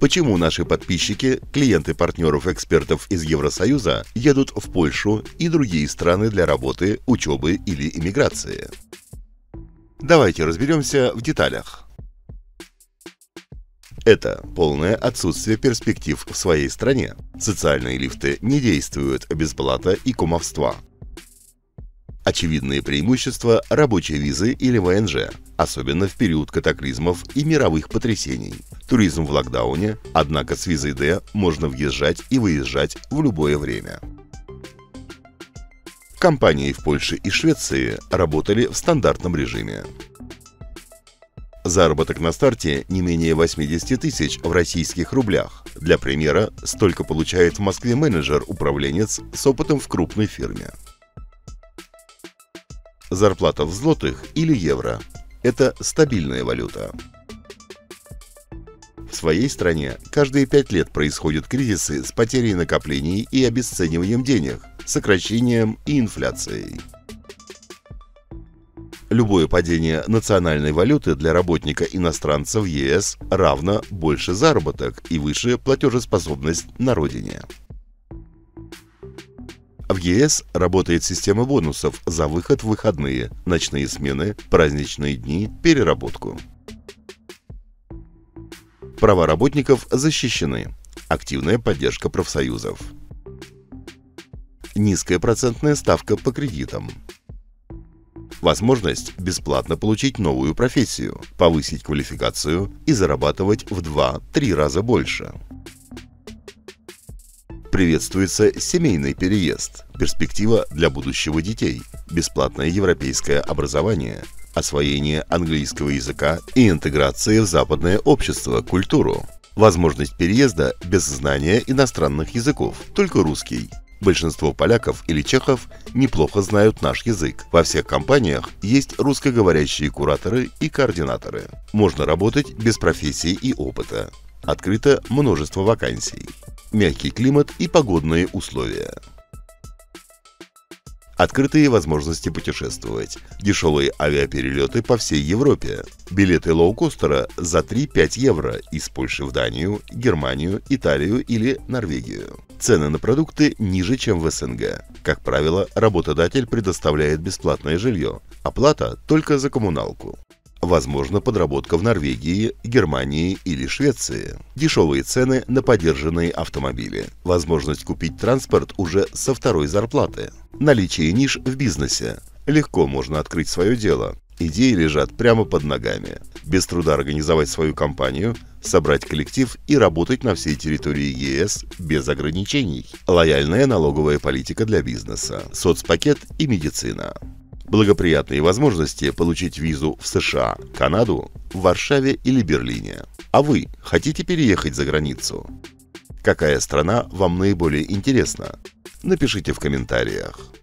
Почему наши подписчики, клиенты партнеров экспертов из Евросоюза, едут в Польшу и другие страны для работы, учебы или иммиграции? Давайте разберемся в деталях. Это полное отсутствие перспектив в своей стране. Социальные лифты не действуют без блата и кумовства. Очевидные преимущества рабочей визы или ВНЖ, особенно в период катаклизмов и мировых потрясений. Туризм в локдауне, однако с визой D можно въезжать и выезжать в любое время. Компании в Польше и Швеции работали в стандартном режиме. Заработок на старте не менее 80 тысяч в российских рублях. Для примера, столько получает в Москве менеджер-управленец с опытом в крупной фирме. Зарплата в злотых или евро – это стабильная валюта. В своей стране каждые 5 лет происходят кризисы с потерей накоплений и обесцениванием денег, сокращением и инфляцией. Любое падение национальной валюты для работника-иностранца в ЕС равно больше заработок и выше платежеспособность на родине. В ЕС работает система бонусов за выход в выходные, ночные смены, праздничные дни, переработку. Права работников защищены. Активная поддержка профсоюзов. Низкая процентная ставка по кредитам. Возможность бесплатно получить новую профессию, повысить квалификацию и зарабатывать в 2-3 раза больше. Приветствуется семейный переезд, перспектива для будущего детей, бесплатное европейское образование, освоение английского языка и интеграция в западное общество, культуру. Возможность переезда без знания иностранных языков, только русский. Большинство поляков или чехов неплохо знают наш язык. Во всех компаниях есть русскоговорящие кураторы и координаторы. Можно работать без профессии и опыта. Открыто множество вакансий. Мягкий климат и погодные условия. Открытые возможности путешествовать. Дешевые авиаперелеты по всей Европе. Билеты лоукостера за 3-5 евро из Польши в Данию, Германию, Италию или Норвегию. Цены на продукты ниже, чем в СНГ. Как правило, работодатель предоставляет бесплатное жилье. Оплата только за коммуналку. Возможно подработка в Норвегии, Германии или Швеции. Дешевые цены на подержанные автомобили. Возможность купить транспорт уже со второй зарплаты. Наличие ниш в бизнесе. Легко можно открыть свое дело. Идеи лежат прямо под ногами. Без труда организовать свою компанию, собрать коллектив и работать на всей территории ЕС без ограничений. Лояльная налоговая политика для бизнеса. Соцпакет и медицина. Благоприятные возможности получить визу в США, Канаду, в Варшаве или Берлине. А вы хотите переехать за границу? Какая страна вам наиболее интересна? Напишите в комментариях.